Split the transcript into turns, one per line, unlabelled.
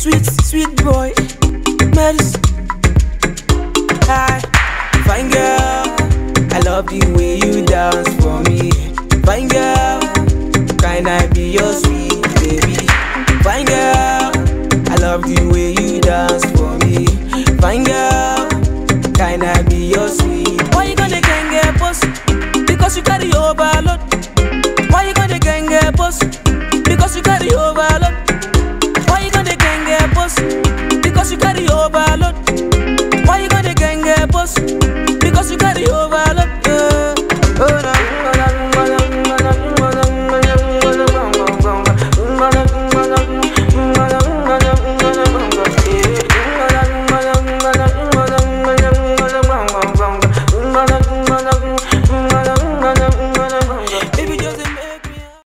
sweet boy, Meris. Hi, fine girl, I love the way you dance for me. Fine girl, can I be your sweet baby? Fine girl, I love the way you dance for me. Fine girl.